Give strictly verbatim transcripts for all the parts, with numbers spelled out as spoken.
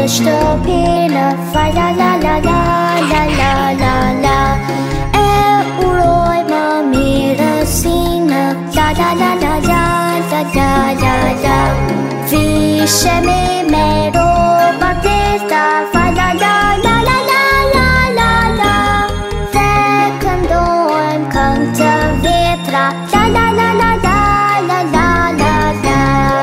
shtëpinë, fa la la la la la la la la. E uroj më mirësinë, la la la la la la la la la. Vishemi me roba testa, fa la la la la la la la la. Dhe këndojmë këngë të vjetra, la la la la la la la la la.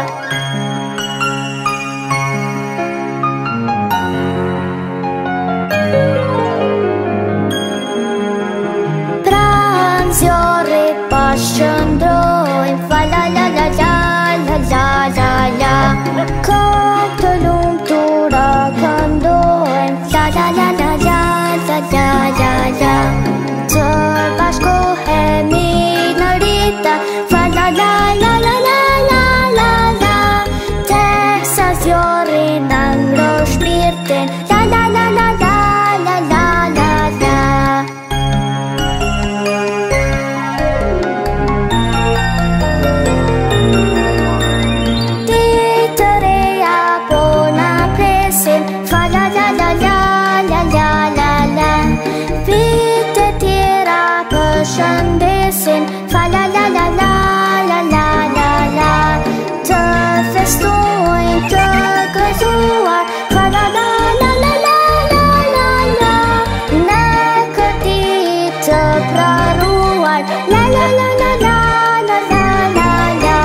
Zjorri pashqëndrojmë, fa la la la la la la la la. Këngë të lumtura këndojmë, la la la la la la la la la. Të bashkohemi në rita, fa la la la la la la la la. Teksa zjorri në ngro shpirtin, la la la la la la la la la. Shëndesin, fa la la la la la la la la. Të festojnë të gëzuar, fa la la la la la la la la. Në këtë ditë të pranuar, la la la la la la la la la.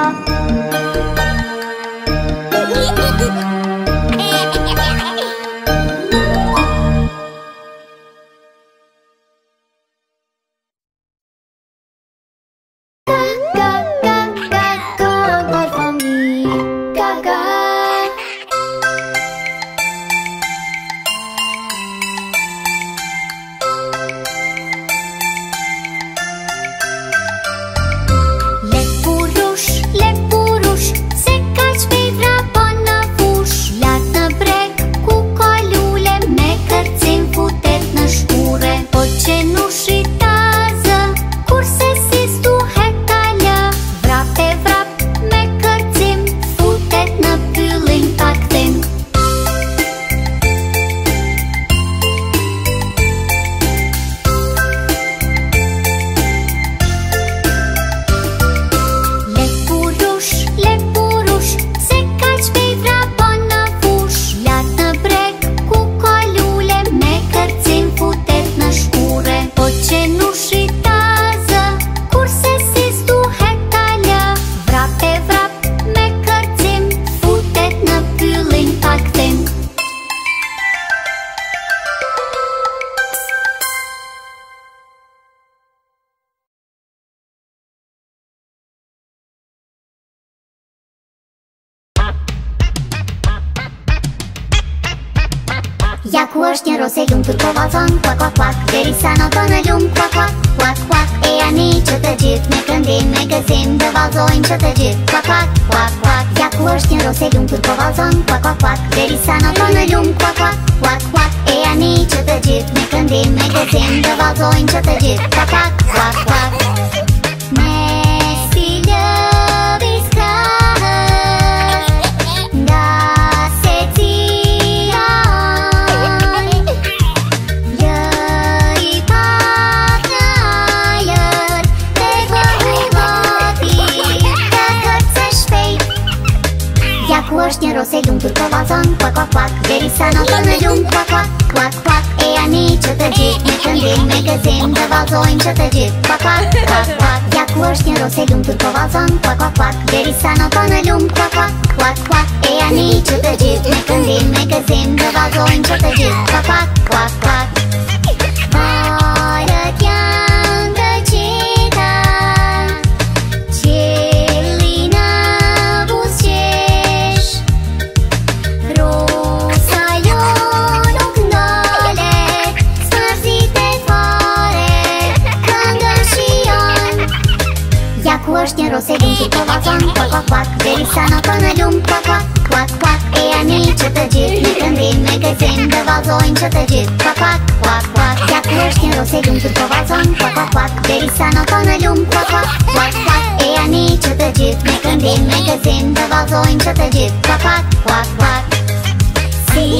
Ja ku është një rose lumtur po vallzon, kuak kuak kuak, derisa noton në lum, kuak kuak kuak kuak. E ani që të gjithë me këndim, me gëzim dhe vallzojnë që të gjithë, kuak kuak kuak kuak. Ja ku është një rose lumtur po vallzon, kuak kuak kuak, derisa noton në lum, kuak kuak kuak kuak. E ani që të gjithë me këndim, me gëzim dhe vallzojnë që të gjithë, kuak kuak kuak kuak. Me si lëviz krahët nga secia, ku është një rose lumtur po vallzon, kuak kuak kuak, derisa noton në lum, kuak kuak kuak kuak. E ani që të gjithë me këndim, me gëzim dhe vallzojnë që të gjithë, kuak kuak kuak kuak. Ja ku është një rose lumtur po vallzon, kuak kuak kuak, derisa noton në lum, kuak kuak kuak kuak. E ani që të gjithë me këndim, me gëzim dhe vallzojnë që të gjithë, kuak kuak kuak kuak. Valët janë të qeta, ku është një rose lumtur po vallzon, kuak kuak kuak, derisa noton në lum, kuak kuak kuak kuak. E ani që të gjithë me këndim, me gëzim dhe vallzojnë që të gjithë, kuak kuak kuak kuak. Ja ku është një rose lumtur po vallzon, kuak kuak kuak, derisa noton në lum, kuak kuak kuak kuak. E ani që të gjithë me këndim, me gëzim dhe vallzojnë që të gjithë, kuak kuak kuak kuak. Si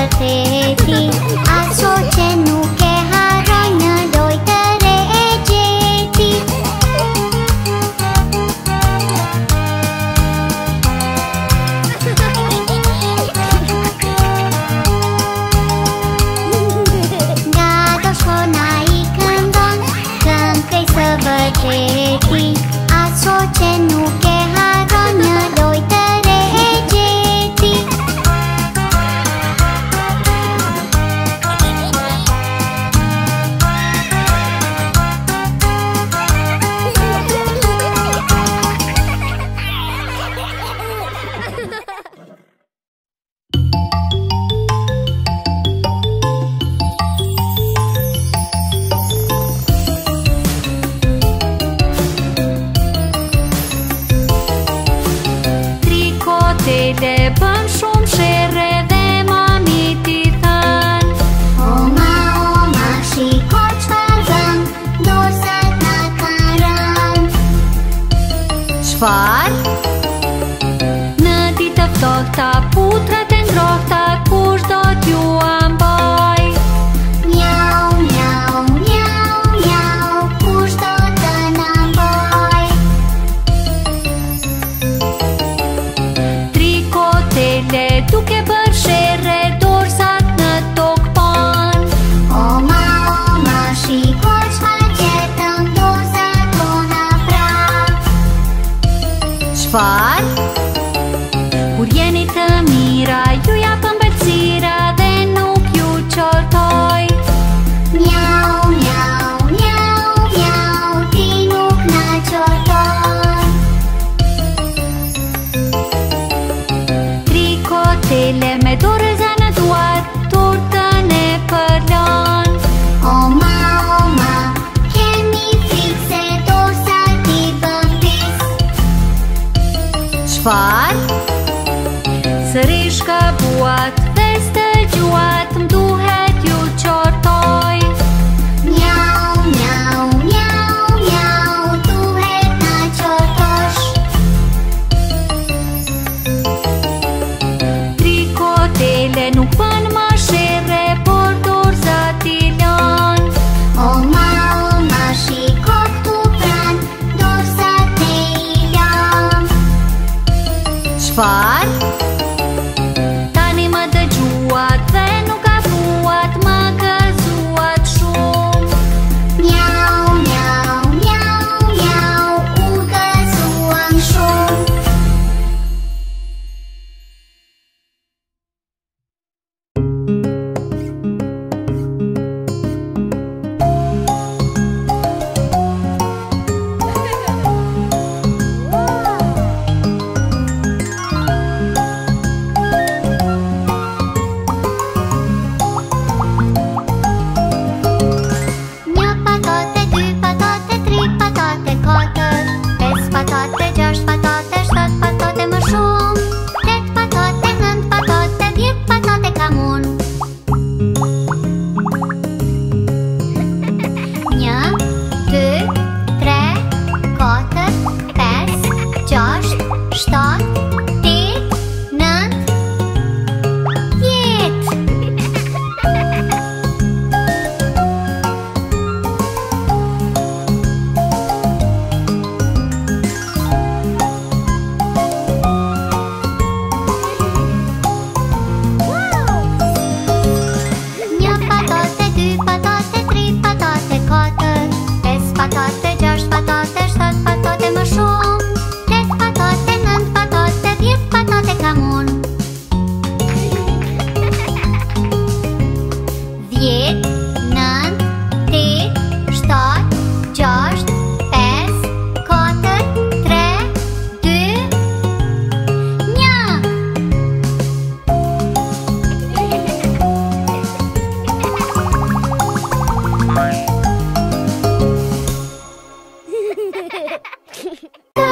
vërteti, aso që nuk e harron një lojë të re e gjeti. Nga do shkona i këndon, kënd prej së vërteti, aso që nuk e harron një lojë të re e gjeti. Tricotele bën shumë shere dhe mami t'i than: Oma, oma, shiko çfarë bëm, dorëzat na kanë rënë. Çfarë? Në ditë të ftohta putrat e ngrohta kush do t'ju ambaj? Miau, miau, miau, miau, kush do të na mbaj? Tricotele duke bërë shere dorëzat në tokë pan. Oma, oma, shiko çfarë gjetëm, dorëzat tona prap. Çfarë? Kur jeni të mira, ju japën bëlsira dhe nuk ju qortoj. Miau, miau, miau, miau, ti nuk na qorton. Tricotele me dorëza në duar, tortën e përlan. Oma, oma, kemi frikë se dorëzat i bën pis. Çfarë? Sërish ka buat, ves të gjuat, m'duhet ju qortoj. Miau, miau, miau, miau, duhet na qortosh. Tricotele nuk bën më shere, por dorëzat i lan. Oma, oma, shiko këtu pran, dorëzat ne i lam. Çfarë? Tani më dëgjuat dhe nuk afruat, më gëzuat shumë. Miau, miau, miau, miau, u gëzuam shumë. Një patate, dy patate, tri patate, katër, pesë patate, gjashtë patate, shtatë patate më shumë, tetë patate, nëntë patate, dhjetë patate kam unë. Një, dy, tre, katër, pesë, gjashtë, shtatë, tetë, nëntë, dhjetë. Një patate, dy patate, tri patate, katër, pesë patate, gjashtë patate, shtatë patate më shumë, tetë patate, nëntë patate, dhjetë patate kam unë. Dhjetë, nëntë, tetë, shtatë, gjashtë, pesë, katër, tre, dy, një. Da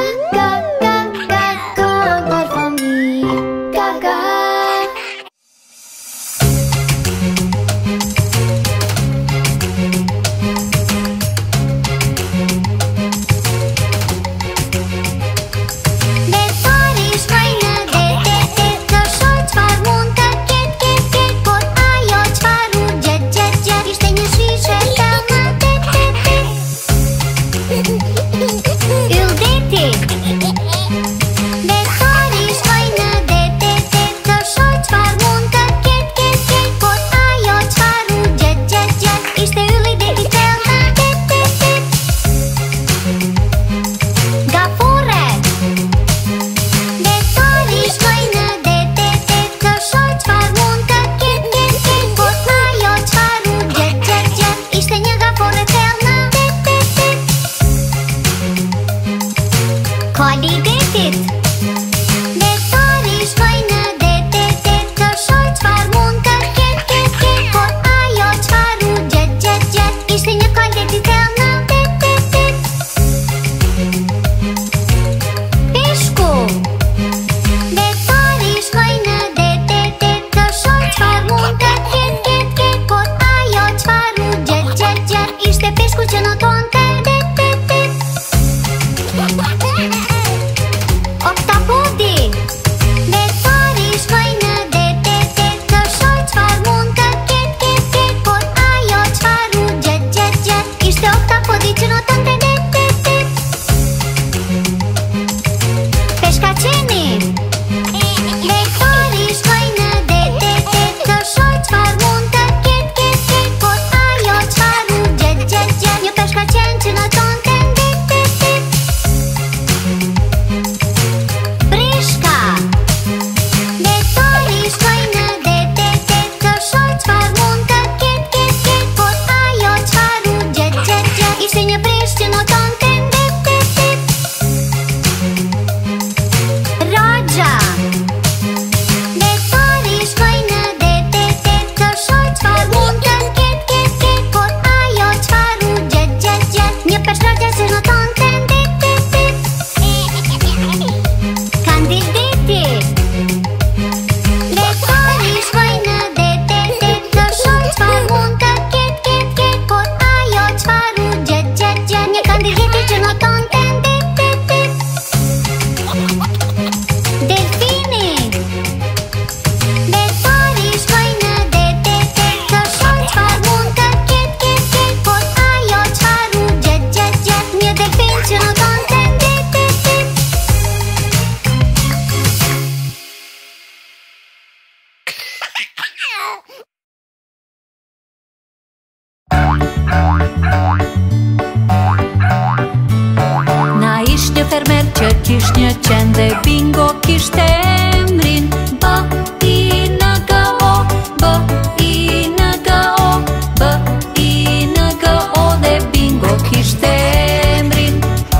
Na ishte fermer që kish një qende bingo kishte emrin B I N G O, B I N G O, B I N G O dhe bingo kishte emrin.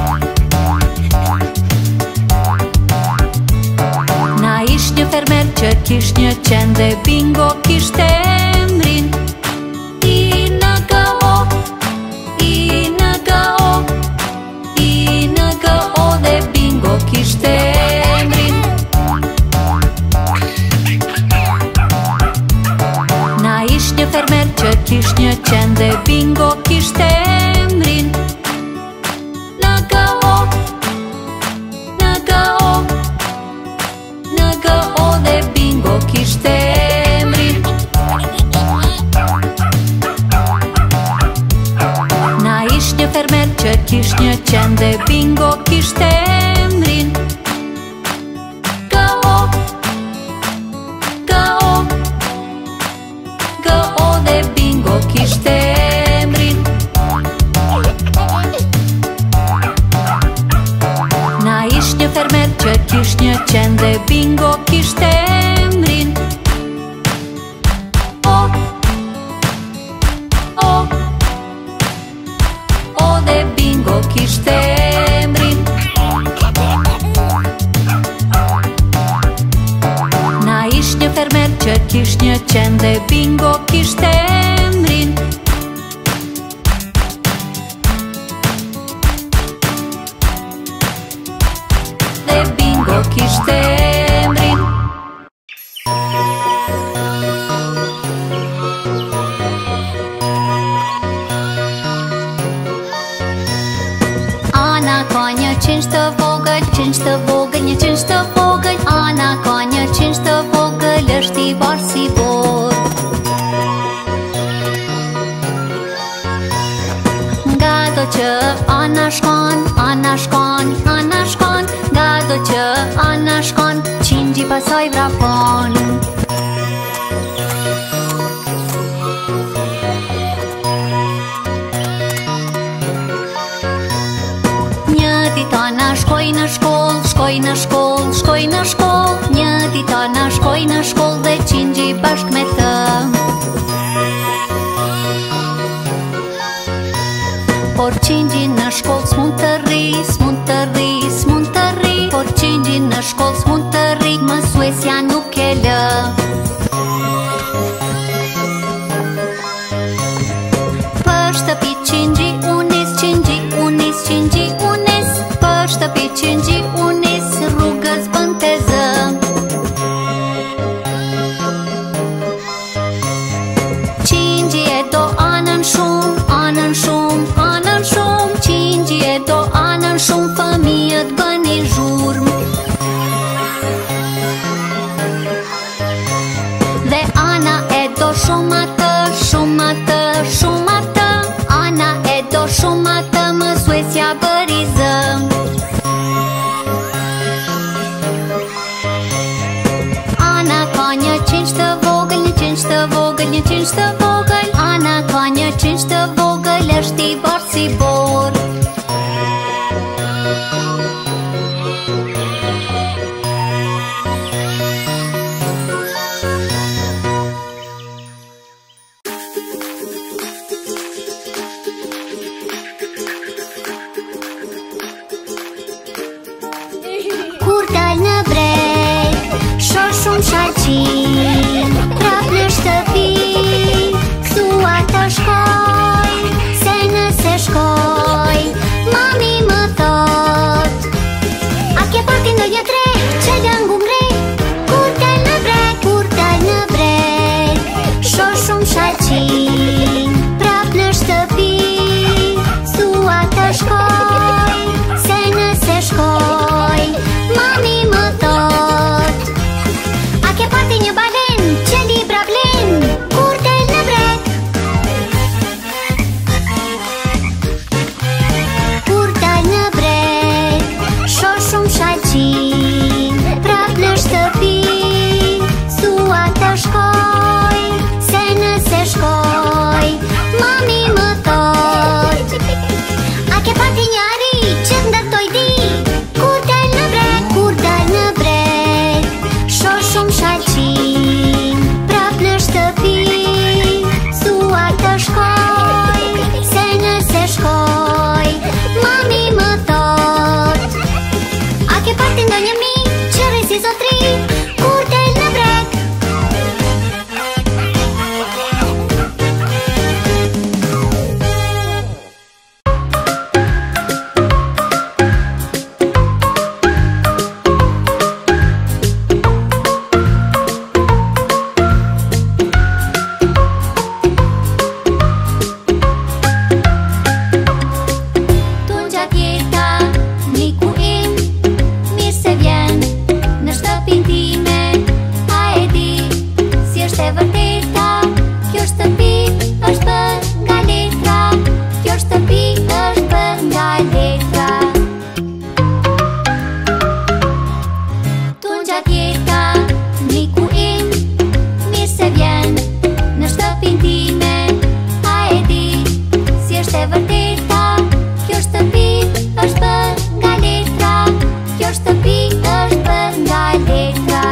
Na ish një fermer që kish një qende bingo kishte emrin I N G O, I N G O, I N G O dhe bingo kishte emrin. Na ish një fermer që kish një qende bingo kishte emrin N G O, N G O, N G O dhe bingo kishte emrin. Na ish një fermer që kish një qende bingo kishte emrin G O, G O, G O dhe bingo kishte emrin. Na ish një fermer që kish një qende bingo kishte emrin O, O, O dhe bingo kishte emrin. Na ish një fermer që kish një qende bingo kishte emrin dhe bingo kishte emrin. Ana ka një qinsh të vogël, qinsh të vogël, një qinsh të vogël. Ana ka një qinsh të vogël, është I bardh si bor. Nga do që Ana shkon, Ana shkon, Ana shkon. Nga do që Ana shkon, qingji pasaj vrapon. Një dit Ana shkoj në shkoll, shkoj në shkoll, shkoj në shkoll. Një dit Ana shkoj në shkoll dhe qingji bashk me të. Por qingji në shkoll s'mund të rri, s'mund të rri, s'mund të rri. Por qingji në shkoll s'mund të rri, mësuesja nuk e lë. Për shtëpi qingji unis, qingji unis, qingji unis. Për shtëpi qingji unis, rrugës bën të zë. Qingji e do Anën shumë, Anën shumë, Anën shumë. Qingji e do Anën shumë, fëmijët bën I zhurm. Dhe Ana e do shumë atë, shumë atë, shumë atë. Ana e do shumë atë, mësuesja bëri zë. Ana ka një qinsh të vogël, një qinsh të vogël, një qinsh të vogël. Ana ka një qinsh të vogël, është I bardh si bor. Kur dal në breg, shoh shumë shaqin, prap në shtëpi, thua të shkoj, se nëse vërteta, kjo shtëpi është bërë nga letra, kjo shtëpi është bërë nga letra. Tu ngjat jeta, miku im, mirë se vjen në shtëpinë time. A e di si është e vërteta, kjo shtëpi është bërë nga letra, kjo shtëpi është bërë nga letra.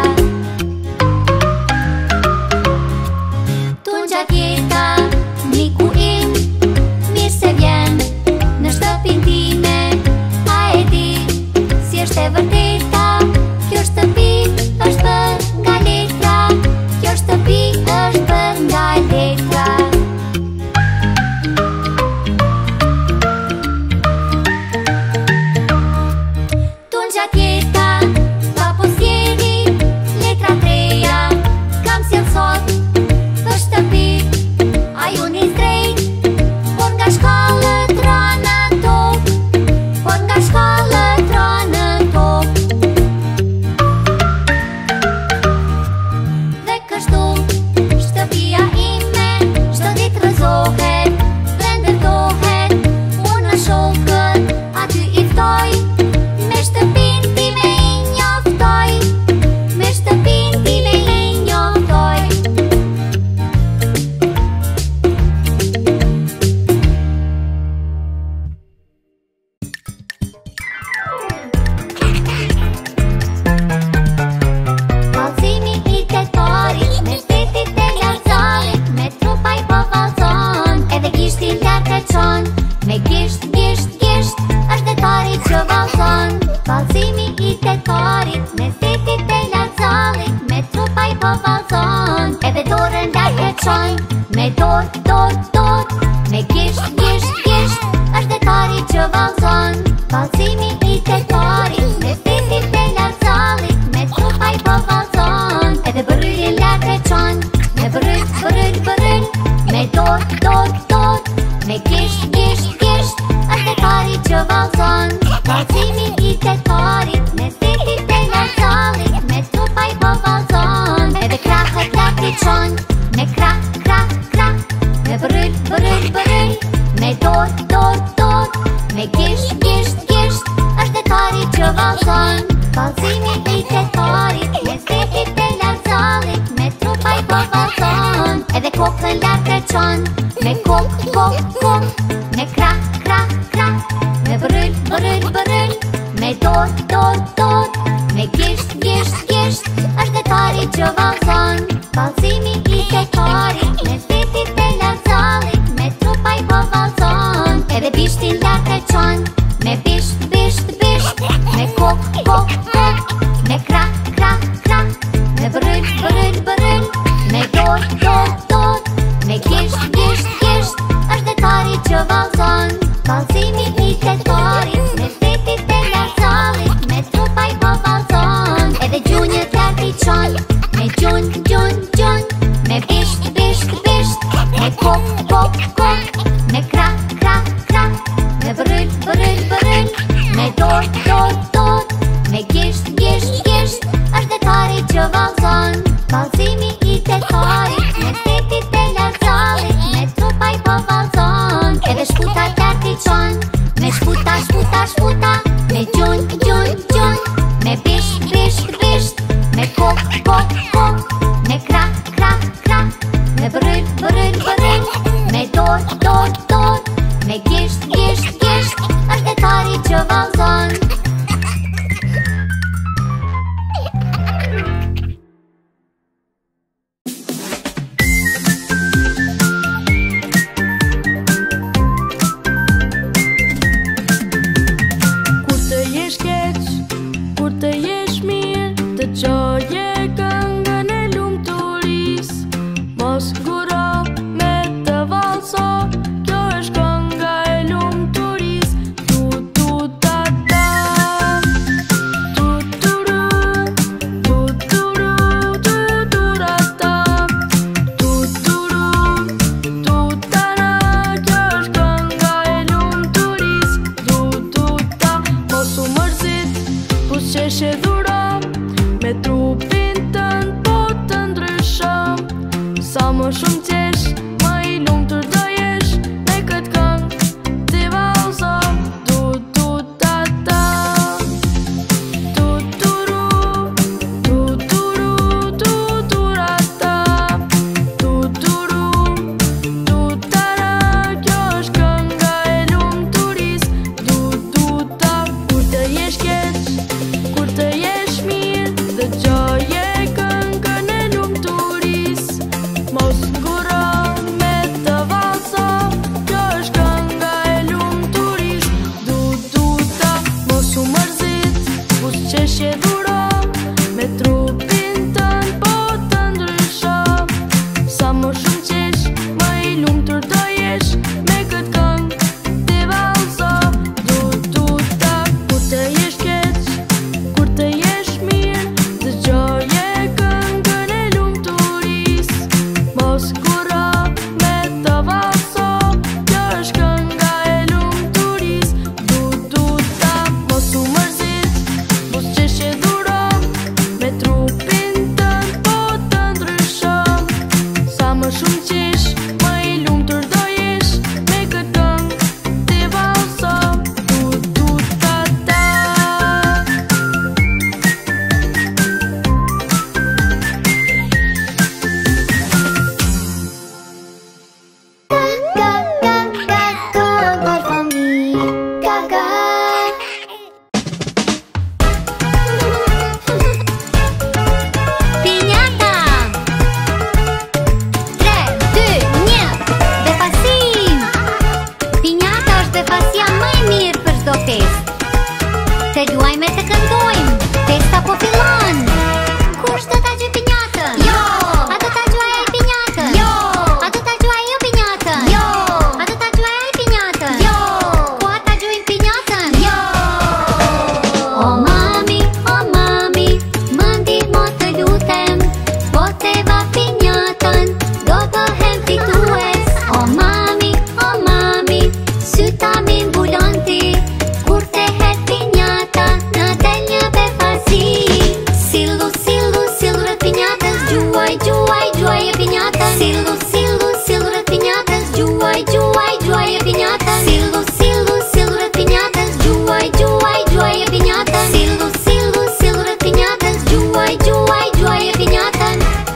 Tu ngjat jeta, miku im, mirë se vjen në shtëpinë time. A e di si është e vërteta, kjo shtëpi është bërë nga letra, kjo shtëpi është bërë nga letra. Tu ngjat jeta, pa posjeri, letra treja, kam sjell sot për shtëpi. A ju nis drejt, por nga shkallët rana tok, por nga shkallët rana tok. Dhe kështu shtëpia ime çdo ditë rrezohet, ndërtohet. Unë shokën aty i ftoj, me shtëpinë time i njoftoj, me shtëpinë time i njoftoj. Vallëzimi i tetorit, me shtetit e lartzalit, me trupa i po vallëzon, edhe gishtin lart e çon. Me gisht, gisht, gisht, është detari që vallëzon. Vallëzimi i tetorit, me shtetit e lartzalit, me trupa i po vallëzon, edhe dorën lart e çon. Me dor, dor, dor, me gisht, gisht, gisht, është detari që vallëzon. Vallëzimi i tetorit, me shtetit e lartzalit, me trupa i po vallëzon, edhe bërylin lart e çon. Me bërryl, bërryl, bërryl, me dor, dor, dor, me gisht, gisht, gisht, është detari që vallëzon. Vallëzimi i tetorit, me shtetit e lartzalit, me trupa i po vallëzon, edhe krahët lart i çon. Me krah, krah, krah, me bërryl, bërryl, bërryl, me dor, dor, dor, me gisht, gisht, gisht, është detari që vallëzon. Vallëzimi i tetorit, me shtetit e lartzalit, me trupa i po vallëzon, edhe kokën lart e çon. Me kok, kok, kok, me krah, krah, krah, me bërryl, bërryl, bërryl, me dor, dor, dor, me gisht, gisht, gisht, është detari që vallëzon. Vallëzimi i tetorit, me shtetit e lartzalit, me trupa i po vallëzon, edhe bishtin lart e çon. Me bisht, bisht, bisht, me kok, kok, kok, me krah, krah, krah, me bërryl, bërryl, bërryl, me dor, dor, dor, me gisht, gisht, gisht, është detari që vallëzon. Vallëzimi i tetorit, me shtetit e lartzalit, me trupa i po vallëzon, edhe gjunjët lart i çon. Me gjun, gjun, gjun, me bisht, bisht, bisht, me kok, kok, kok, me krah, krah, krah, me bërryl, bërryl, bërryl, me dor, dor, dor, me gisht, gisht, gisht, është detari që vallëzon. Vallëzimi i tetorit, me shtetit e lartzalit, me trupa i po vallëzon, edhe shputat lart i çon. Me shputa, shputa, shputa, me gjun, gjun, gjun, me bisht, bisht, bisht, me kok, kok, kok, me krah, krah, krah, me bërryl, bërryl, bërryl, me dor, dor, dor, me gisht, gisht, gisht, është detari që vallëzon. Kur të jesh keq, kur të jesh mirë, të qoje këngën e lumturis. Mos nguro me të vallëso, kjo është kënga e lumturis. Tu tu ta ta. Sa më shumë qesh, më i lumtur do jesh. Me këtë këngë ti valso, tu tu ta ta. Tu turu, tu turu, tu tura ta. Tu turu, tu tara, kjo është kënga e lumturis. Tu tu ta, kur të jesh keq, kur të jesh mirë, dëgjoje këngën e lumturis. Mos nguro me të valso, kjo është kënga e lumturis. Du du ta, mos u mërzit, buzëqeshje duro, me trupin tënd po të ndrysho. Sa më shumë qesh, më i lumtur do jesh. Me këtë këngë ti valso, du du ta, kur të jesh keq, kur të jesh mirë, dëgjoje këngën e lumturis. Mos nguro me të valso, kjo është kënga e lumturis. Du du ta, mos u mërzit, buzëqeshje duro, me trupin tënd po të ndrysho. Sa më shumë qesh, më i lumtur do jesh. Me këtë këngë ti valso, du du ta ta. Ga ga ga këngër fëmijë. Ga ga. Piñata! tre, dy, një, befasim! Piñata është befasia më e mirë për çdo festë. Të luajmë e të këndojmë, festa po fillon! Kush do ta gjej piñatën? Jo! A do ta gjuaj ai piñatën? Jo! A do ta gjuaj ajo piñatën? Jo! A do ta gjuaj ai piñatën? Jo! Po a ta gjujmë piñatën? Jo! O mami, o mami, më ndihmo të lutem, po te va piñatën, do bëhem fitues. O mami, o mami, syta mi mbulon ti, kur te het piñata, na del një befasi. Sillu, sillu, sillu rreth piñatës, gjuaj, gjuaj, gjuaj e piñatën. Sillu, sillu, sillu rreth piñatës, gjuaj, gjuaj, gjuaj e piñatën. Sillu, sillu, sillu rreth piñatës, gjuaj, gjuaj, gjuaj e piñatën. Sillu, sillu, sillu rreth piñatës, gjuaj, gjuaj, gjuaj e piñatën.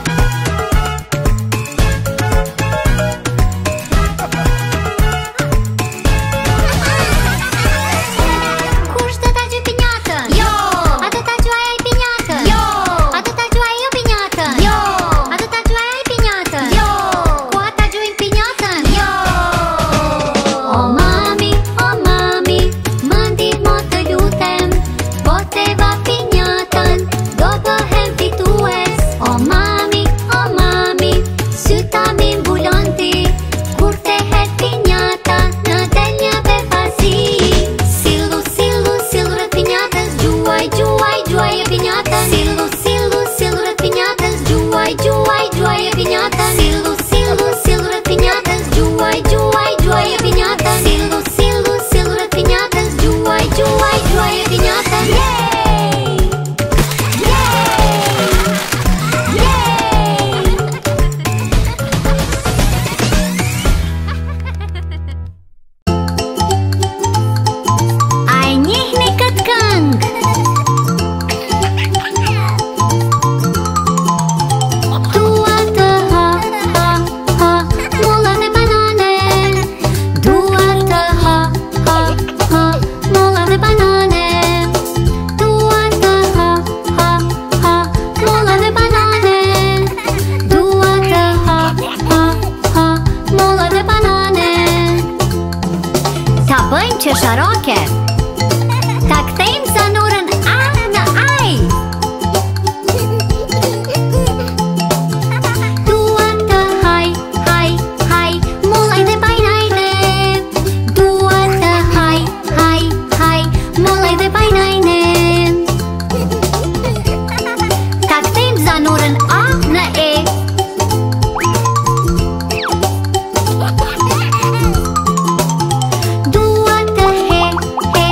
Kush do ta gjej piñatën? Jo! A do ta gjuaj ai piñatën? Jo! A do ta gjuaj ajo piñatën? Jo! A do ta gjuaj ai piñatën? Jo! Po a ta gjujmë piñatën? Jo! O mami, o mami, më ndihmo të lutem, po te va piñatën, do bëhem fitues. O mami, o mami, syta mi mbulon ti, kur te het piñata, na del një befasi. Sillu, sillu, sillu rreth piñatës, gjuaj, gjuaj, gjuaj e piñatën. Sillu, sillu, sillu rreth piñatës, gjuaj, gjuaj, gjuaj e piñatën. Sillu, sillu, sillu rreth piñatës, gjuaj, gjuaj, gjuaj e piñatën. Sillu, sillu, sillu rreth piñatës, gjuaj, gjuaj, gjuaj e piñatën. Yay! A e njihni këtë këngë? Dua të ha, ha, ha, mollat e banane. Dua të ha, ha, ha, mollat e banane. Dua të ha, ha, ha, mollat e banane. Dua të ha, ha, ha, mollat e banane. Ta bëjmë qesharoke. Ta kthejmë zanurën a në aj. Dua të haj, haj, haj, mollaj dhe bajnajne. Dua të haj, haj, haj, mollaj dhe bajnajne. Ta kthejmë zanurën a në e. Dua të he, he,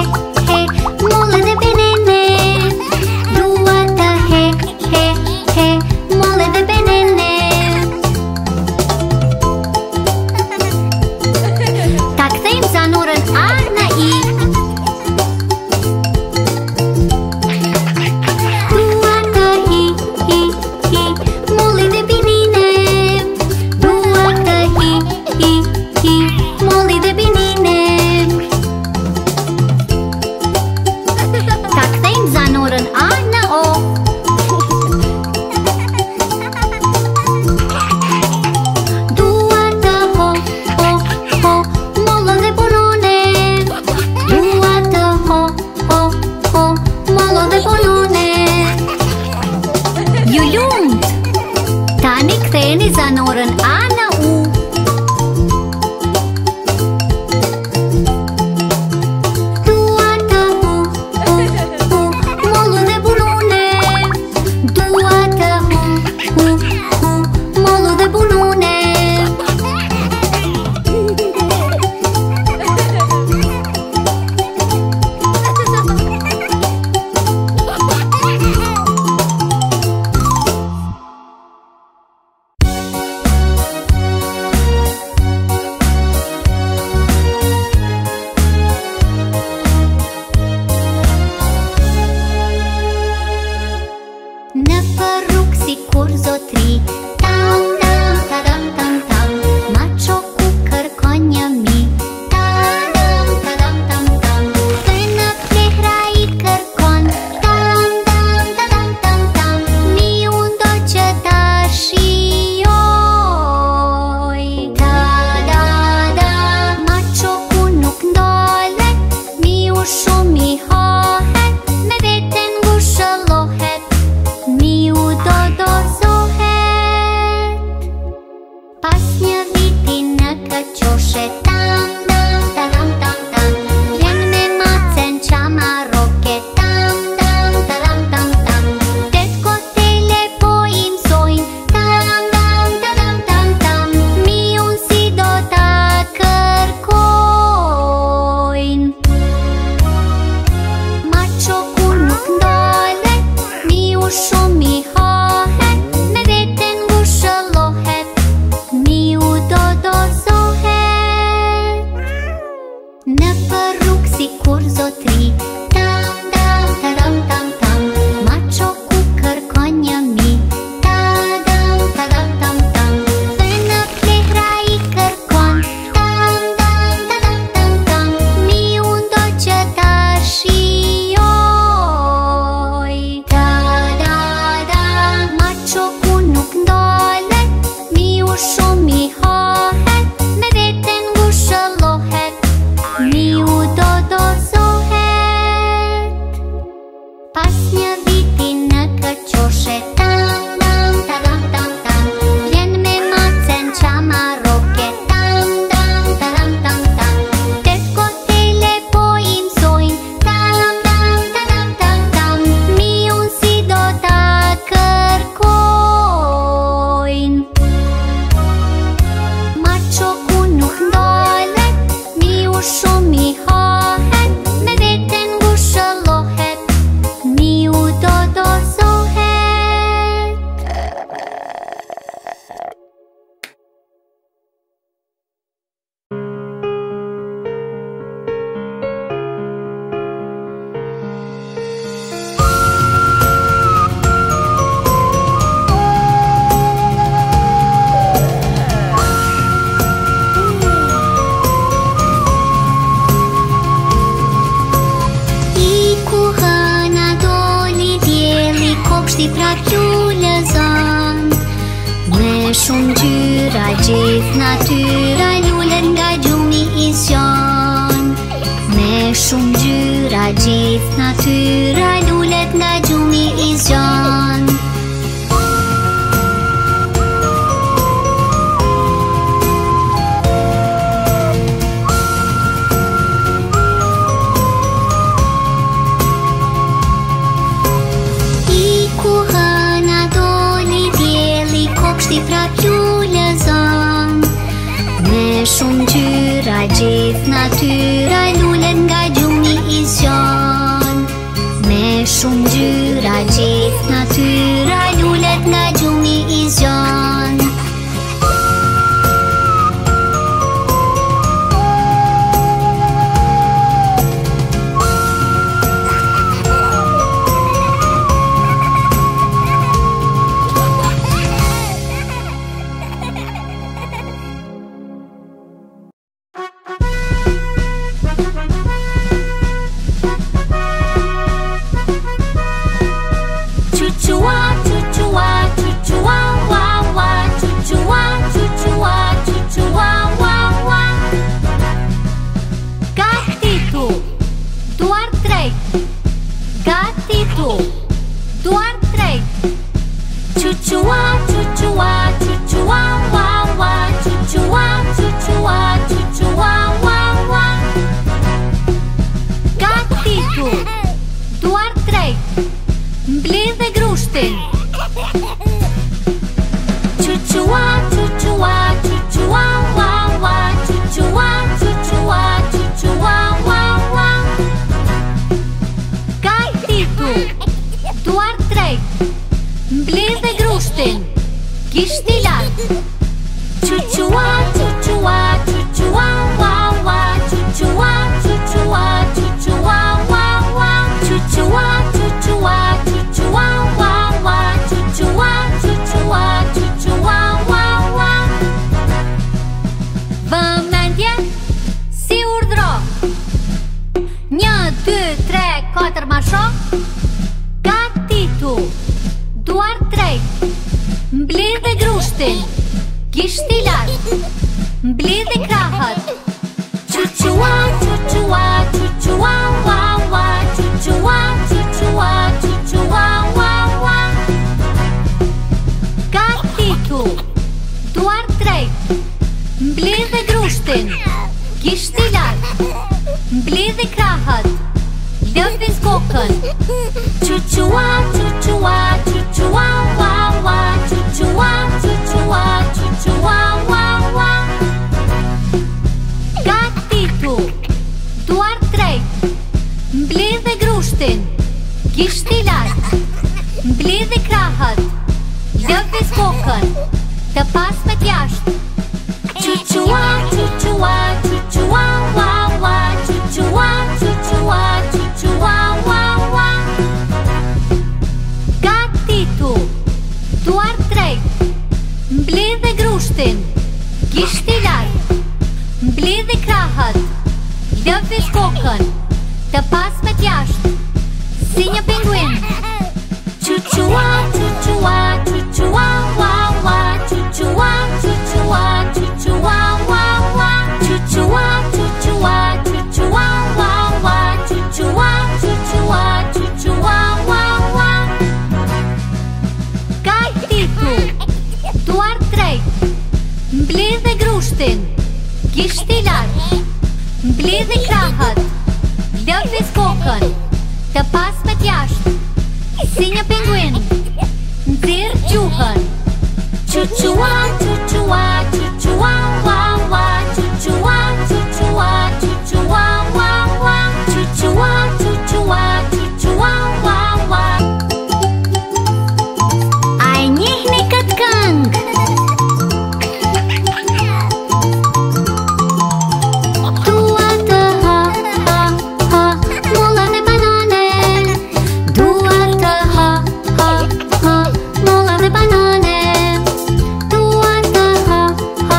Moran ana u. Duata u, u, u, molu de bunune. Duata u, u, u, molu de bunune. Chua chua chua chua chua wa wa. Mbledh dhe grushtin. Chuchua, chuchua, chuchua, wa wa. Chuchua, chuchua, chuchua, wa wa. Gajtitu, duar drejt. Mbledh dhe grushtin. Gishti lart. Chuchua, chuchua, chuchua, wa wa. Chuchua, chuchua, chuchua, wa wa. Chuchua, chuchua, chuchua, wa wa. Chuchua, chuchua, chuchua, wa wa. Vëmendje, si urdhro. Një, dy, tre, katër ma shoh. Gatitu, duar drejt. Mbledh dhe grushtin. Gishti lart. Mbledh dhe krahët. Chuchua, chuchua, chuchua, wa wa. Chuchua, chuchua, chuchua, wa wa. Gatitu, duar drejt. Mbledh dhe grushtin. Gishti lart. Mbledh dhe krahët. Lëviz kokën. Chuchua, chuchua, chuchua, wa wa. Chuchua, chuchua, chuchua, wa wa. Gatitu, duar drejt. Mbledh dhe grushtin. Gishti lart. Mbledh dhe krahët. Lëviz kokën. Të pasmet jashtë. Chuchua, chuchua, chuchua, wa wa. Chuchua, chuchua, chuchua, wa wa. Gatitu, duar drejt. Mbledh dhe grushtin. Gishti lart. Mbledh dhe krahët. Lëviz kokën. Të pasmet jashtë. Si një pinguin. Chuchua, chuchua, chuchua, wa wa. Chuchua, chuchua, chuchua, wa wa. Chuchua, chuchua, chuchua, wa wa. Chuchua, chuchua, chuchua, wa wa. Gajtitu, duar drejt. Mbledh dhe grushtin. Gishti lart. Mbledh dhe krahët. Lëviz kokën. Të pasmet jashtë. Si një pinguin. Nxirr gjuhën. Chuchua, chuchua, chuchua, wa wa. Chuchua, chuchua, chuchua, wa wa. Chuchua, chuchua, chuchua, wa wa. A e njihni këtë këngë? Dua të ha, ha, ha, molla dhe banane. Dua të ha, ha, ha, molla dhe banane. Dua të ha,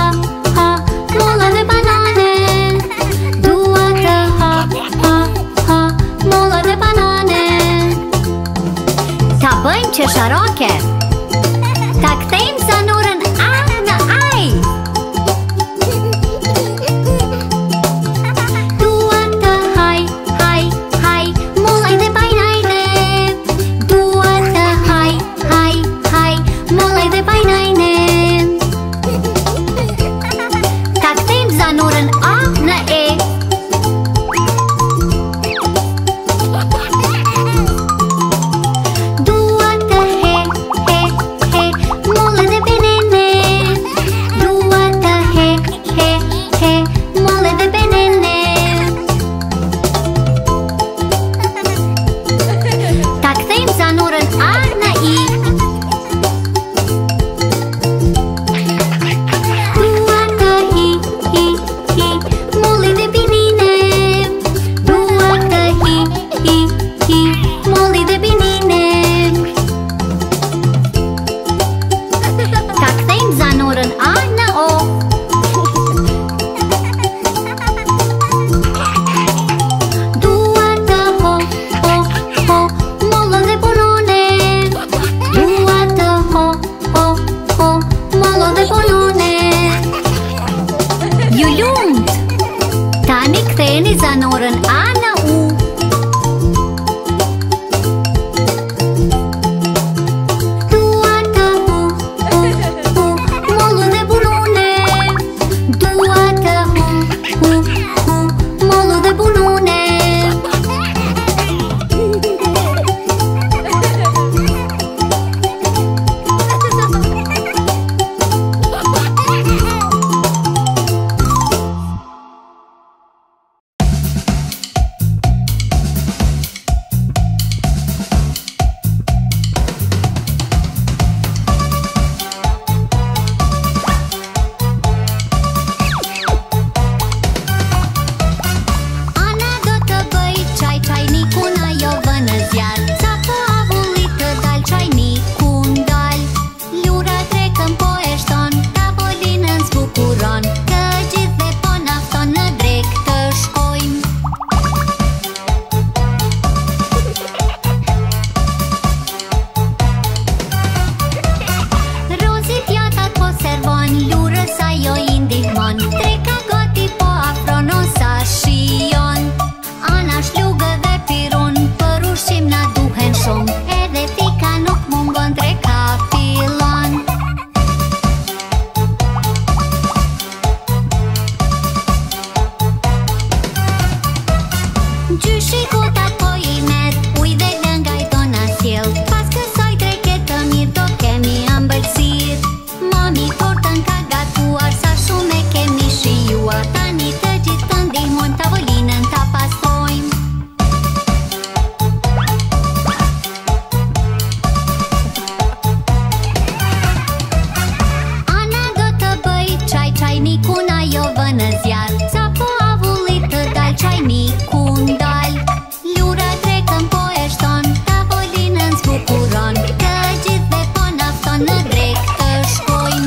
micuna jo vë në zjarr, sa po avullit të dal çaj mikun dal. Lura drekën po e shton, tavolinën zbukuron, të gjithë dhe po nafton në drek të shkojnë.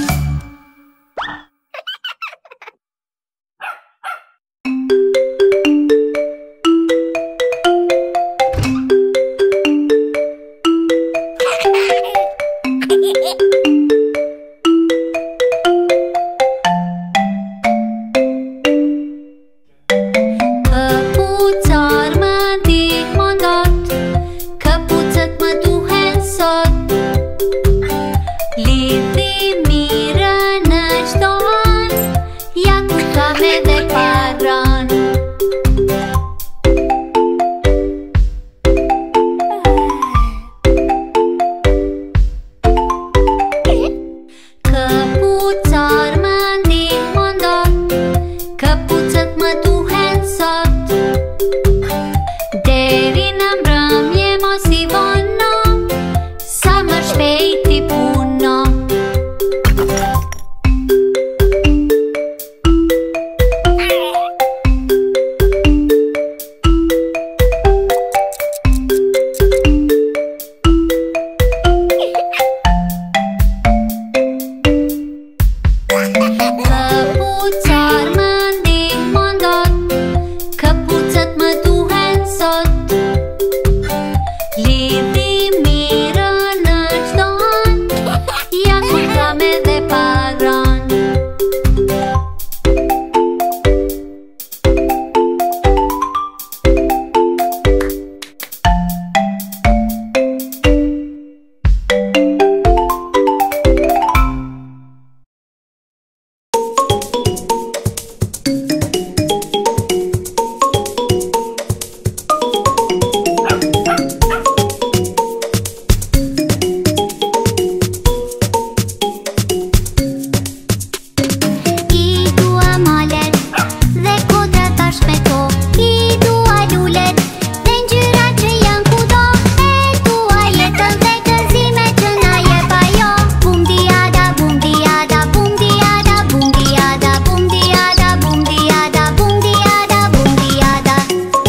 Këpucar më ndihmon dot, këpucët më duhen sot. Lidhi mirë në çdo an, ja ku kam edhe paran. Këpucar më ndihmon dot, këpucët më duhen sot. Deri në mbrëmje mos i vono, sa më shpejt i puno. Këpucar më ndihmon dot, këpucët më duhen sot. Lidhi mirë në çdo an, ja ku kam edhe paran. I dua malet dhe kodrat bashkë me to, I dua lulet dhe ngjyrat që janë kudo. E dua jetën dhe gëzimet që na jep ajo. Bum diada, bum diada, bum diada, bum diada, bum diada, bum diada, bum diada, bum diada.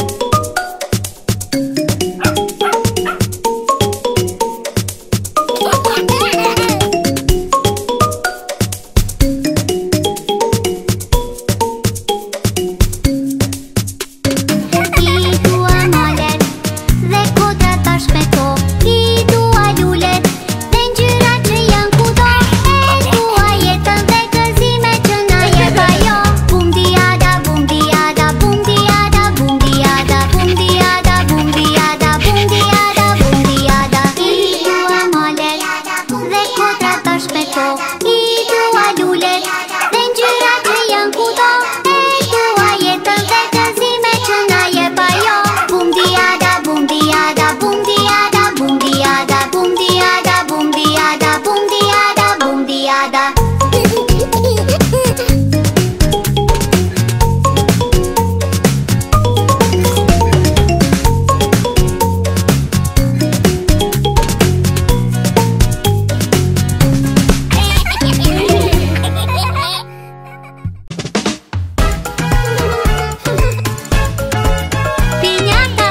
I dua malet dhe kodrat bashkë me to, I dua lulet dhe ngjyrat që janë kudo. E dua jetën dhe gëzimet që na jep ajo. Bum diada, bum diada, bum diada, bum diada, bum diada, bum diada, bum diada, bum diada. I dua malet dhe kodrat bashkë me to, I dua lulet dhe ngjyrat që janë kudo. E dua jetën dhe gëzimet që na jep ajo. Bum diada, bum diada, bum diada, bum diada, bum diada, bum diada, bum diada, bum diada. Piñata!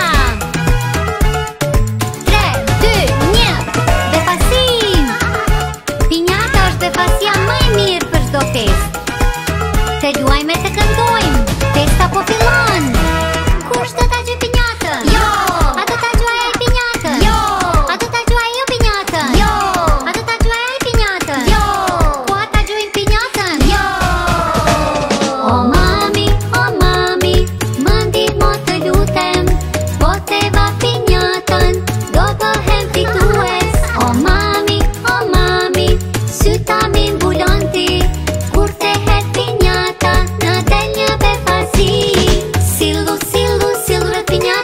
tre, dy, një, befasim! Piñata është befasia më e mirë për çdo festë. Të luajmë e të këndojmë, festa po fillon. Kush do ta gjej piñatën? Jo! A do ta gjej ai piñatën? Jo! A do ta gjej ai piñatën? Jo! A do ta gjej ai piñatën? Jo! Po ata gjejnë piñatën? Jo! O mami, o mami, më ndihmo të lutem, po te va piñatën, do bëhem fitues. O mami, o mami, syta mi mbulon ti, kur te het piñata, na del një befasi. Sillu, sillu, sillu rreth piñatës.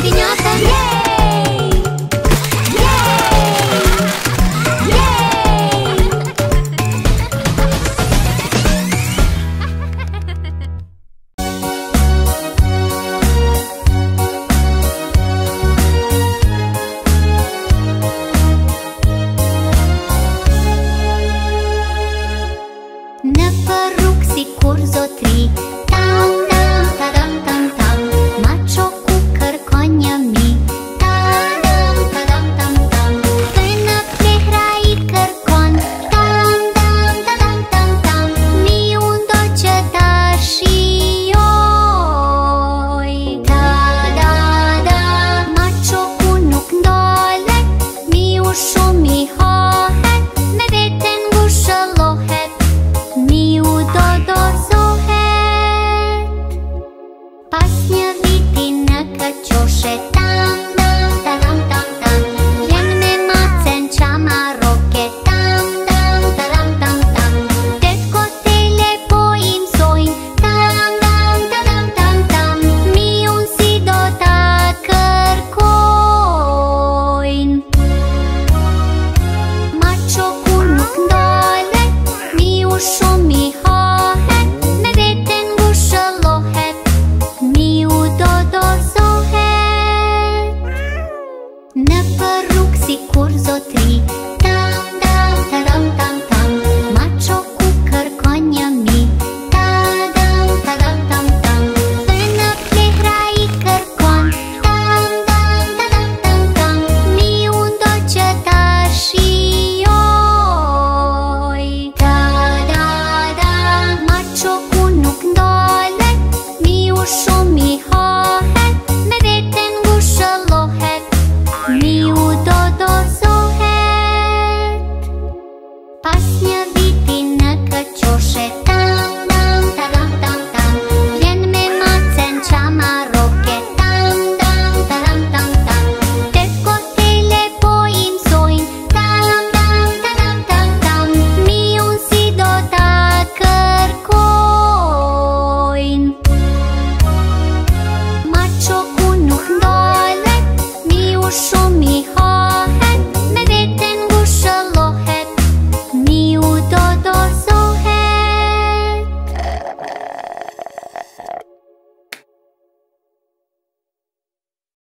grădiniță, yay! Yay! Yay! Na păruc sicur zotri, tam, tam, tadam, tam, tam, macho cu cărconia mi, tadam, tadam, tam, tam, până plehrai cărcon, tam, tam, tadam, tam, tam, mi un docetar și oi, da, da, da, macho cu nuc dole, mi ușu mi hohet, me veten gușă lohet. Miu do do zohet, pasnia vitina kacioše, tam tam tadam tam tam, jen me macen čama roke, tam tam tadam tam tam, tetko tele pojim sojim, tam tam tadam tam tam, miun si do ta cărcoin. Macho cu nuc dole, miușu mi hohet, me veten gușă lohet, miu do do zohet. Na păruc sicur zotri, tam tam tadam tam tam, macho cu cărconia mi, tadam tadam tam tam, până plehrai cărcon, tam tam tadam tam tam, miu docetar și oi, da da da, macho cu nuc dole, mi ușu mi hohet, me veten gușă lohet, miu do do zohet, pasnia vitina kacioše, tam tam tadam tam tam, jen me macen čama roke, tam tam tadam tam tam, tetko tele pojim sojim, tam tam tadam tam tam, miun si do ta cărcoin. Macho cu nuc dole, mi ușu mi